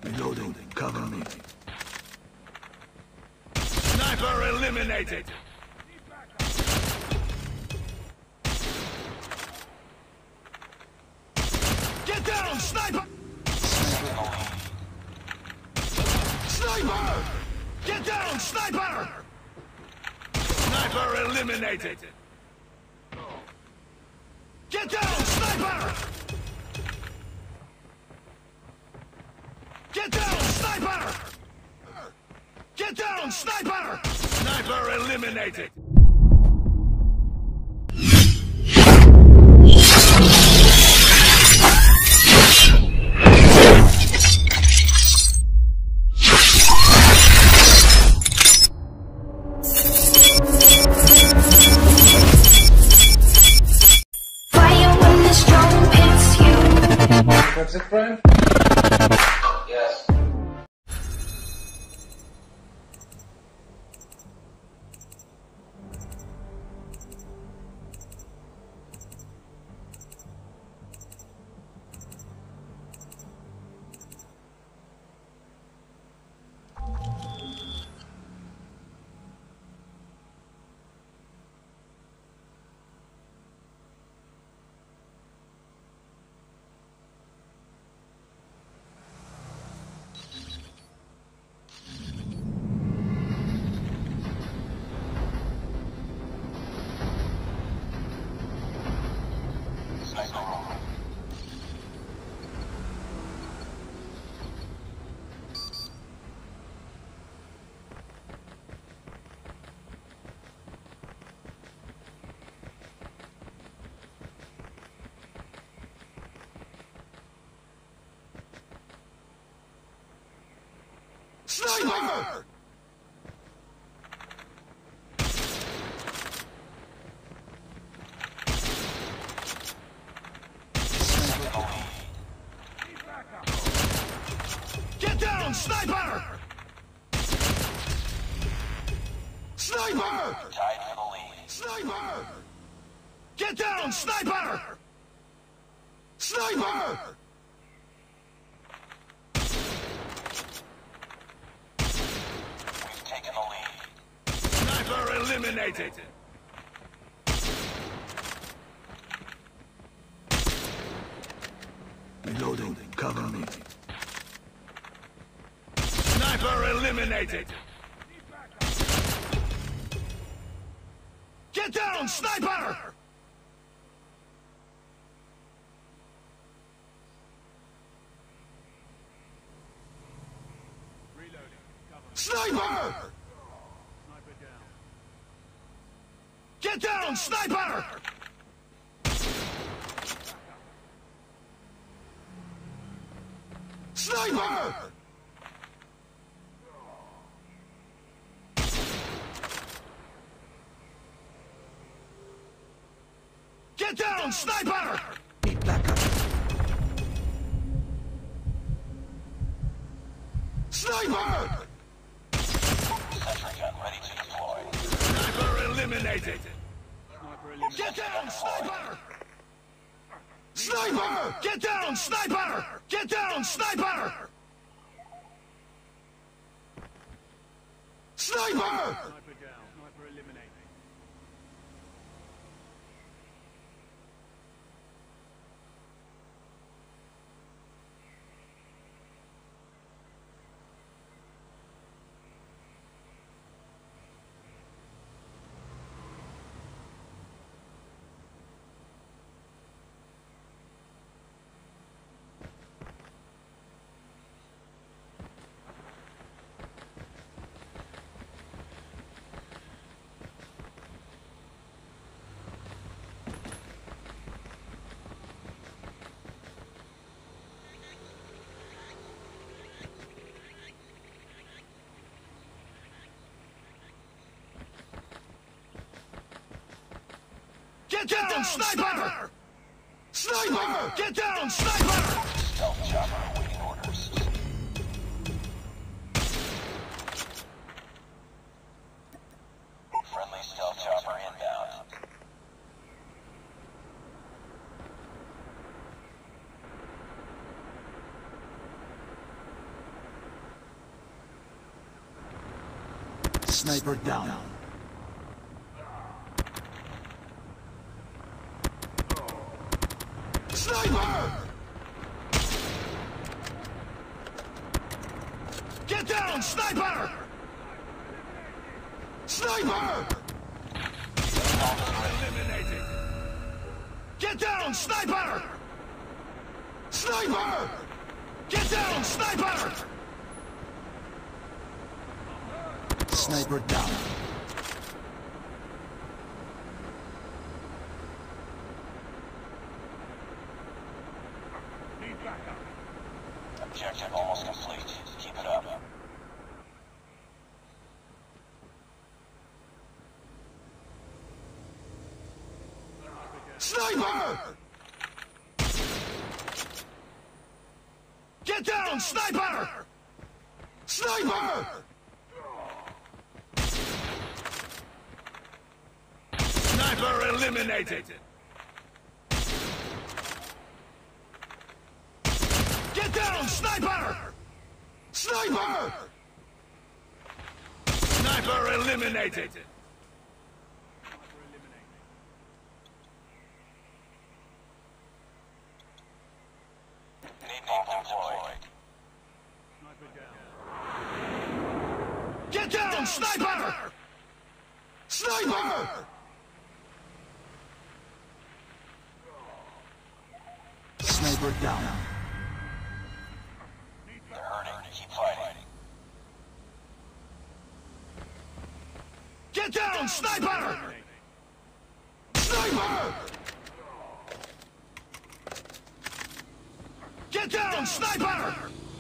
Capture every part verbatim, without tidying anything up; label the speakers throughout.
Speaker 1: Reloading. Cover me.
Speaker 2: Sniper eliminated! Get down, sniper! Sniper! Get down, sniper! Sniper eliminated! Get down, sniper! Get down, sniper! Get down, sniper! Sniper eliminated!
Speaker 3: Fire when the storm hits you.
Speaker 4: That's it, friend? Yes.
Speaker 2: Sniper! Get down, sniper! Sniper! Sniper! Get down, sniper! Sniper!
Speaker 4: Taking the lead.
Speaker 2: Sniper eliminated!
Speaker 1: Reloading. Cover me.
Speaker 2: Sniper eliminated! Get down, sniper! Sniper! Get down, sniper! Sniper! Get down, sniper!
Speaker 1: Need backup.
Speaker 2: Sniper!
Speaker 4: Sentry gun ready to deploy.
Speaker 2: Sniper eliminated! Get down, sniper! Sniper! Get down, sniper! Get down, sniper! Sniper! Get down, sniper! Sniper! Get down, sniper!
Speaker 4: Stealth chopper awaiting orders. Friendly stealth chopper inbound.
Speaker 1: Sniper down.
Speaker 2: Sniper! Get down, sniper! Sniper! Eliminated. Get down, sniper! Sniper! Get down, sniper!
Speaker 1: Sniper down.
Speaker 4: Objective almost complete. Keep it up.
Speaker 2: Sniper! Get down, sniper! Sniper! Sniper eliminated! Get down, sniper! Sniper! Sniper eliminated!
Speaker 4: Need bomb deployed.
Speaker 2: Get down, sniper! Sniper!
Speaker 1: Sniper down.
Speaker 4: They're hurting. Keep fighting.
Speaker 2: Get down, sniper! Sniper! Get down, sniper!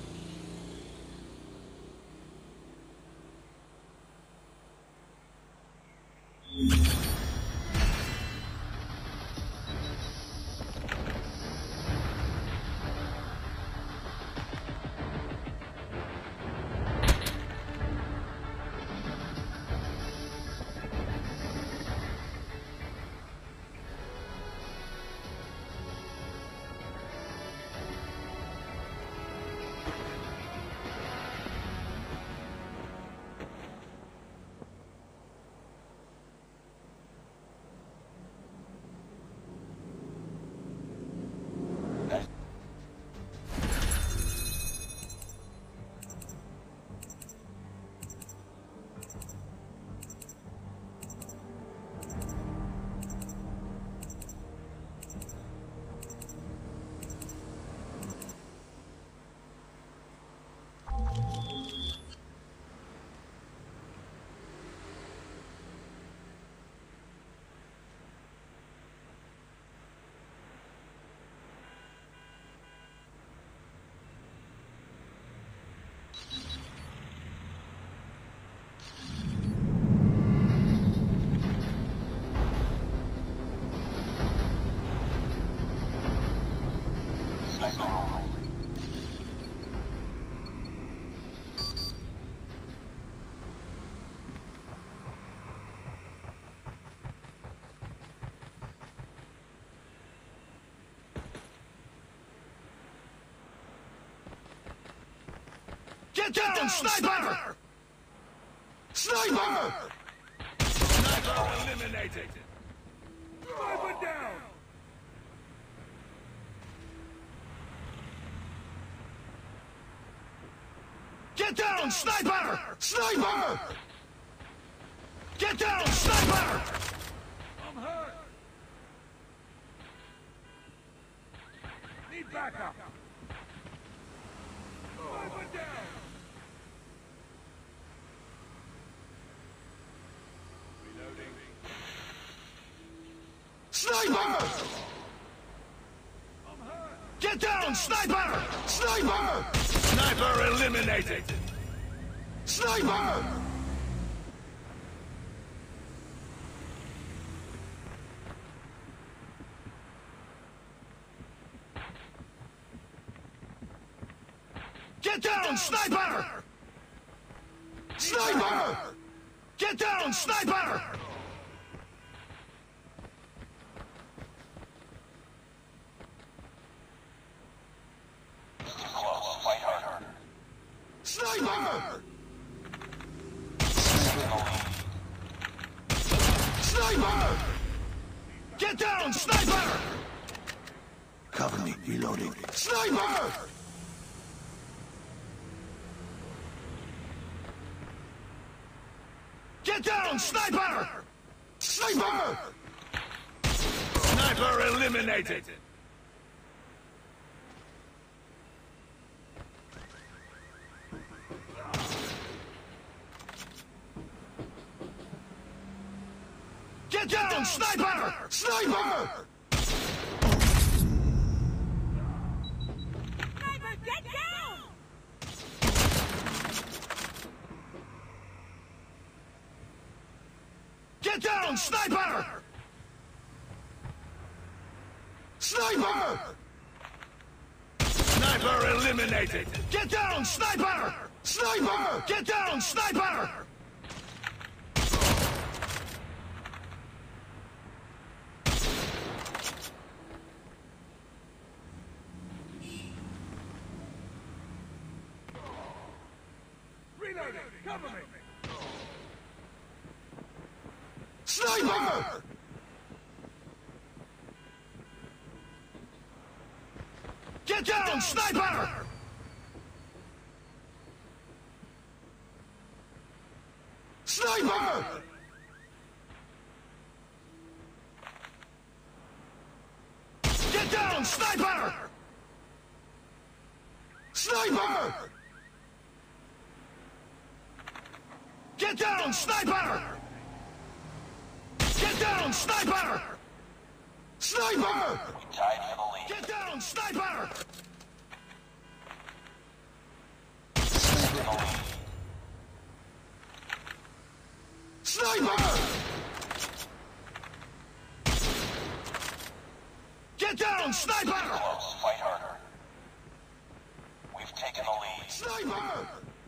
Speaker 2: Get down, sniper! Sniper! Sniper eliminated! Sniper down! Get down, sniper! Sniper! Get down, sniper! I'm hurt! Need backup! Sniper down! Reloading. Sniper! Get down, sniper! Sniper! Sniper eliminated! Sniper! Get down, sniper! Sniper! Get down, sniper!
Speaker 4: Close. Fight harder.
Speaker 2: Sniper!
Speaker 1: Sniper
Speaker 2: sniper!
Speaker 1: Cover me. Reloading.
Speaker 2: Sniper! Get down, sniper! Sniper! Sniper eliminated! Get down, sniper! Sniper!
Speaker 5: Sniper, get down!
Speaker 2: Get down, sniper! Sniper! Sniper eliminated! Get down, sniper! Sniper! Get down, sniper!
Speaker 6: Reloading! Cover me!
Speaker 2: Sniper! Get down, sniper! Sniper! Get down, sniper! Sniper! Get down, sniper! Get down, sniper! Sniper!
Speaker 4: Tied for the lead.
Speaker 2: Get down, sniper! Sniper! Get down, sniper!
Speaker 4: Close. Fight harder. We've taken the lead.
Speaker 2: Sniper!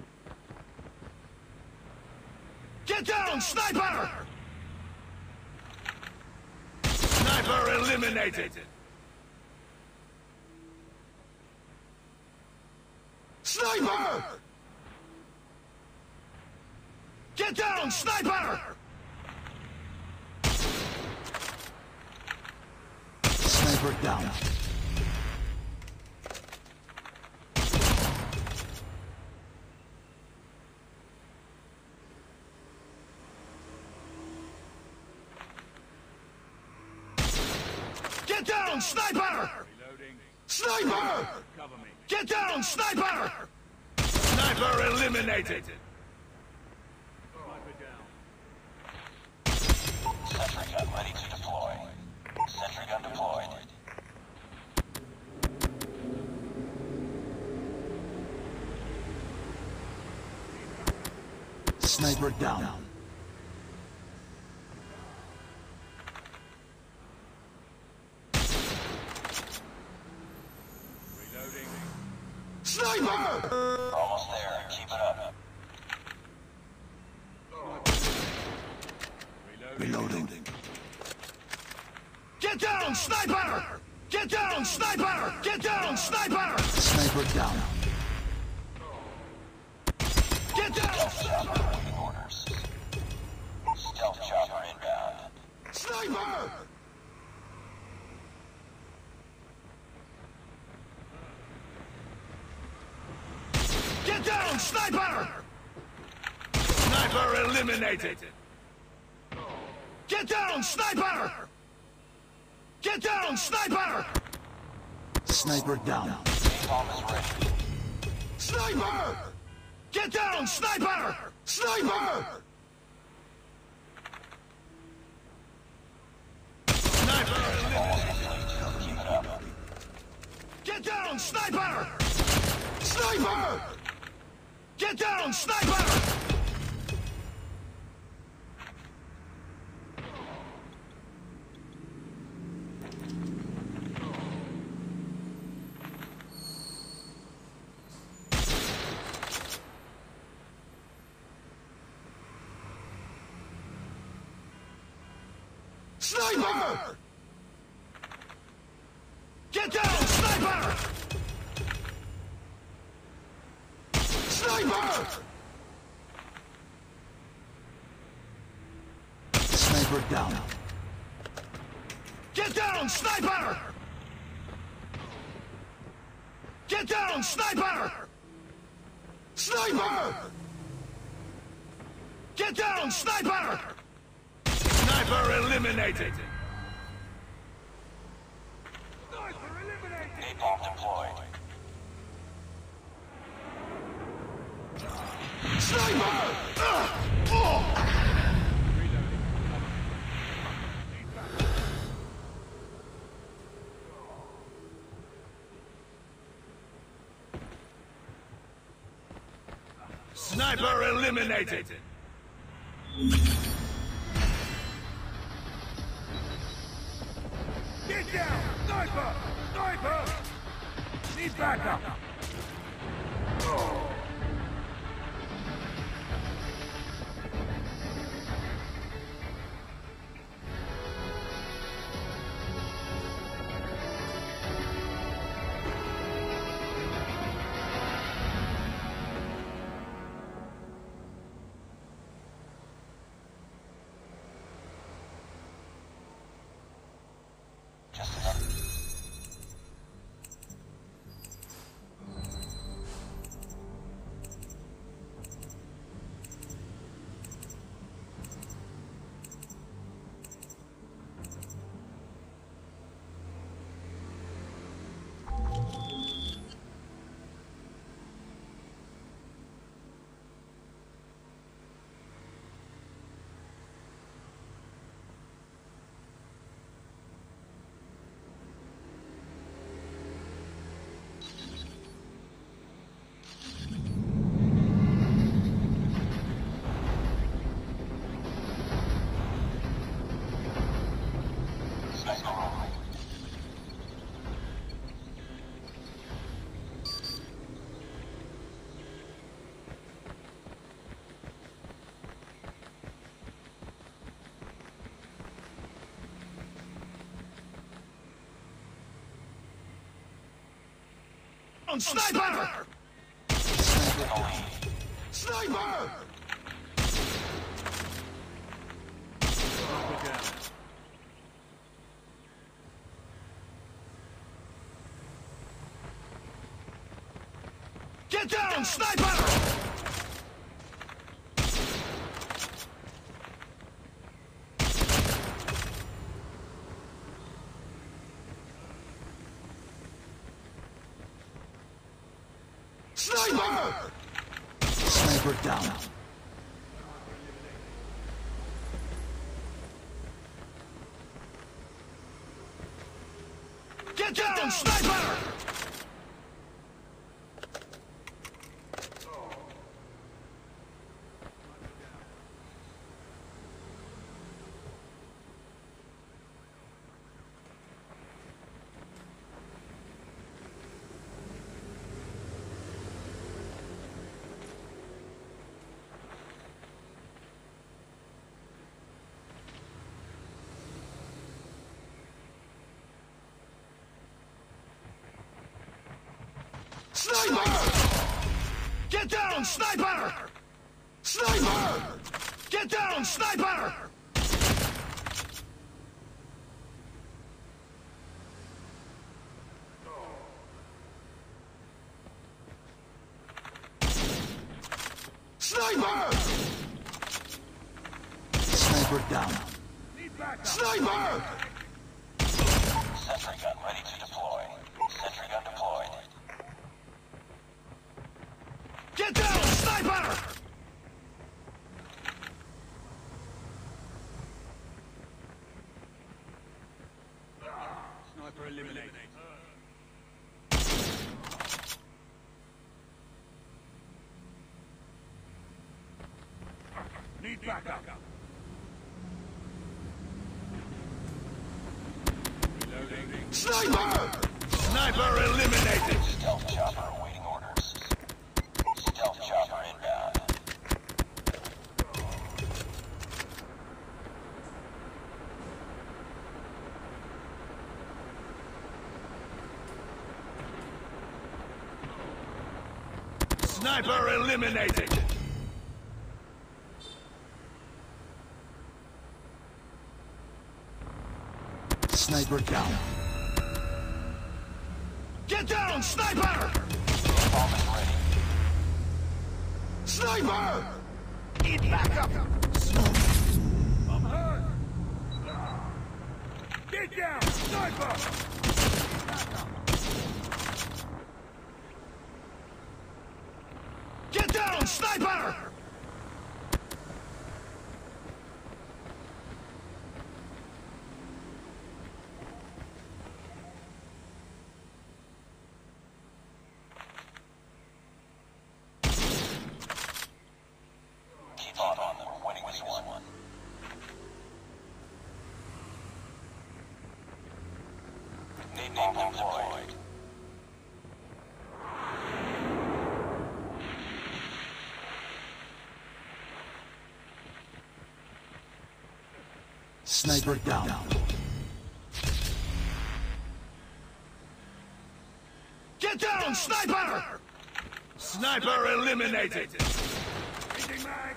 Speaker 2: Get down, sniper! Sniper eliminated! Sniper! Get down, sniper!
Speaker 1: Sniper down.
Speaker 2: Get down, sniper!
Speaker 6: Reloading.
Speaker 2: Sniper!
Speaker 6: Cover me.
Speaker 2: Get down, sniper! Sniper eliminated!
Speaker 6: Sniper down.
Speaker 4: Sentry gun ready to deploy. Sentry gun deployed.
Speaker 1: Sniper down.
Speaker 6: Reloading.
Speaker 2: Sniper!
Speaker 4: Almost there. Keep it up.
Speaker 6: Reloading.
Speaker 1: Reloading.
Speaker 2: Get down, sniper! Get down, sniper! Get down, sniper!
Speaker 1: Sniper down.
Speaker 2: Get down!
Speaker 4: Chopper waiting orders. Stealth chopper inbound.
Speaker 2: Sniper! Get down, sniper! Sniper eliminated! Get down, sniper! Get down, sniper!
Speaker 1: Sniper down.
Speaker 4: Bomb is ready.
Speaker 2: Sniper! Get down, sniper! Sniper! Sniper eliminated!
Speaker 4: Keep it up.
Speaker 2: Get down, sniper! Sniper! Get down, sniper! Sniper! Get down, sniper! Sniper!
Speaker 1: Sniper down.
Speaker 2: Get down, sniper! Get down, sniper! Sniper! Get down, sniper! Sniper eliminated!
Speaker 4: Napalm deployed.
Speaker 2: Sniper! Ugh! Oh! Sniper eliminated!
Speaker 5: Get down! Sniper! Sniper! Need backup! Oh.
Speaker 4: Just another.
Speaker 2: Sniper! Sniper! Get down, sniper! Sniper!
Speaker 1: Sniper down.
Speaker 2: Get down, sniper! Sniper! Get down, sniper! Sniper! Get down, sniper! Sniper!
Speaker 1: Sniper down.
Speaker 2: Sniper!
Speaker 4: Sentry gun ready to deploy. Sentry gun deployed.
Speaker 2: Get down, sniper!
Speaker 5: Sniper eliminated. Need backup. Reloading.
Speaker 2: Sniper! Sniper eliminated!
Speaker 4: Stealth chopper awaiting orders. Stealth chopper inbound.
Speaker 2: Sniper eliminated!
Speaker 1: Sniper down.
Speaker 2: Get down, sniper!
Speaker 4: Bomb is ready.
Speaker 2: Sniper! Need backup!
Speaker 5: I'm hurt. Get down, sniper!
Speaker 2: Get down, sniper!
Speaker 4: Keep on on them. Winning this one. Need napalm deployed.
Speaker 1: Sniper down.
Speaker 2: Get down, sniper! Sniper eliminated!
Speaker 5: Changing mag.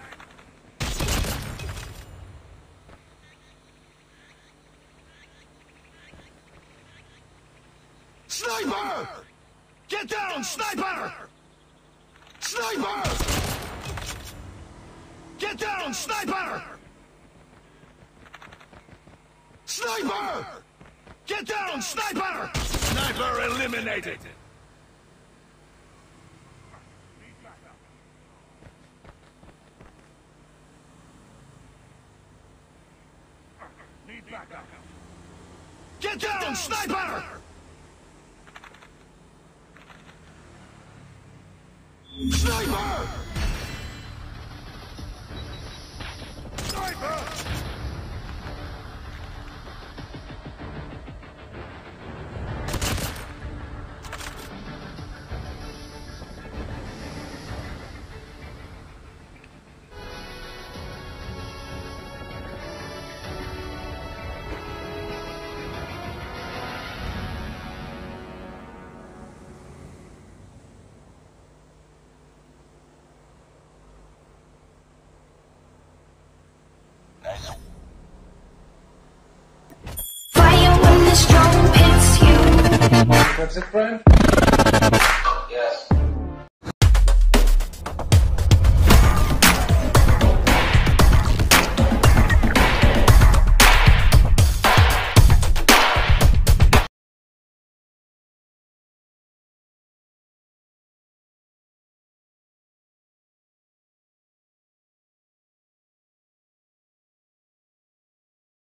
Speaker 2: Sniper! Get down, sniper! Sniper! Get down, sniper! Sniper! Get down, sniper! Sniper eliminated!
Speaker 5: Need backup.
Speaker 2: Get down, sniper! Sniper!
Speaker 5: Sniper!
Speaker 4: Nice.
Speaker 3: Fire when the storm hits you.
Speaker 6: That's it, friend?
Speaker 4: Yes.